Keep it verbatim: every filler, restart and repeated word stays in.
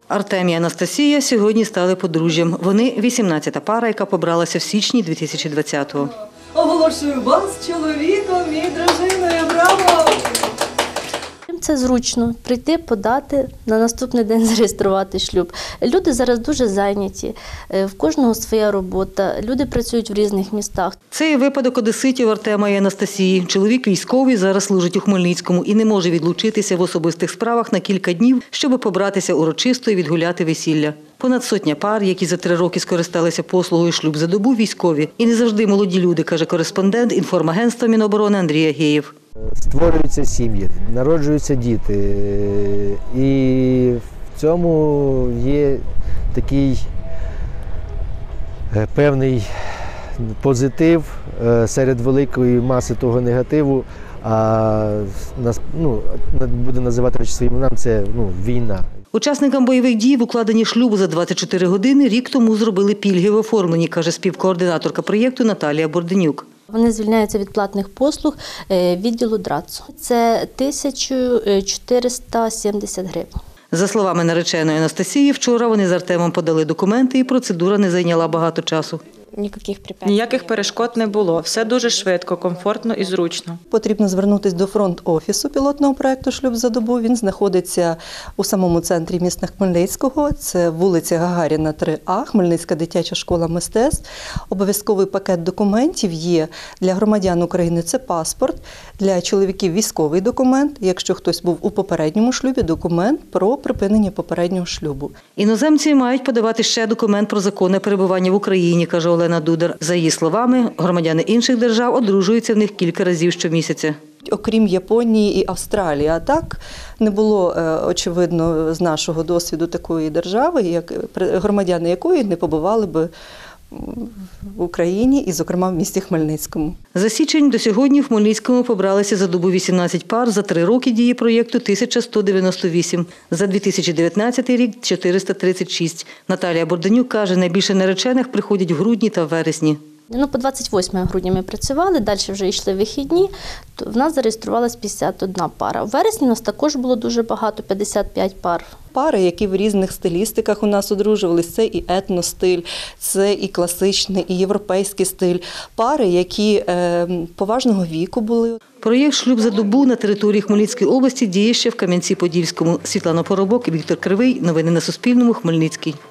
Артем і Анастасія сьогодні стали подружжям. Вони – вісімнадцята пара, яка побралася в січні дві тисячі двадцятого. Оголошую вас чоловіком і дружиною. Браво! Це зручно – прийти, подати, на наступний день зареєструвати шлюб. Люди зараз дуже зайняті, в кожного своя робота, люди працюють в різних містах. Це і випадок одеситів Артема і Анастасії. Чоловік військовий, зараз служить у Хмельницькому і не може відлучитися в особистих справах на кілька днів, щоб побратися урочисто і відгуляти весілля. Понад сотня пар, які за три роки скористалися послугою «Шлюб за добу» військові. І не завжди молоді люди, каже кореспондент інформагентства Міноборони Андрій Агеєв. Створюються сім'ї, народжуються діти, і в цьому є такий певний позитив серед великої маси того негативу, а нас, ну, буде називати речі своїм іменем, це ну, війна. Учасникам бойових дій в укладенні шлюбу за двадцять чотири години рік тому зробили пільги в оформленні, каже співкоординаторка проєкту Наталія Борденюк. Вони звільняються від платних послуг відділу ДРАЦу. Це тисяча чотириста сімдесят гривень. За словами нареченої Анастасії, вчора вони з Артемом подали документи і процедура не зайняла багато часу. Ніяких перешкод не було. Все дуже швидко, комфортно і зручно. Потрібно звернутися до фронт-офісу пілотного проєкту «Шлюб за добу». Він знаходиться у самому центрі міста Хмельницького. Це вулиця Гагаріна, три А, Хмельницька дитяча школа мистецтв. Обов'язковий пакет документів є для громадян України – це паспорт, для чоловіків – військовий документ, якщо хтось був у попередньому шлюбі – документ про припинення попереднього шлюбу. Іноземці мають подавати ще документ про законне перебування в Україні, каже Олена Дудар. За її словами, громадяни інших держав одружуються в них кілька разів щомісяця. Окрім Японії і Австралії, а так не було, очевидно, з нашого досвіду такої держави, як громадяни якої не побували би в Україні і, зокрема, в місті Хмельницькому. За січень до сьогодні в Хмельницькому побралися за добу вісімнадцять пар, за три роки дії проєкту – тисяча сто дев'яносто вісім, за дві тисячі дев'ятнадцятий рік – чотириста тридцять шість. Наталія Борденюк каже, найбільше наречених приходять в грудні та вересні. Ну, по двадцять восьме грудня ми працювали, далі вже йшли вихідні, то в нас зареєструвалась п'ятдесят одна пара. У вересні у нас також було дуже багато, п'ятдесят п'ять пар. Пари, які в різних стилістиках у нас одружувалися, це і етностиль, це і класичний, і європейський стиль. Пари, які е, поважного віку були. Проєкт «Шлюб за добу» на території Хмельницької області діє ще в Кам'янці-Подільському. Світлана Поробок і Віктор Кривий. Новини на Суспільному. Хмельницький.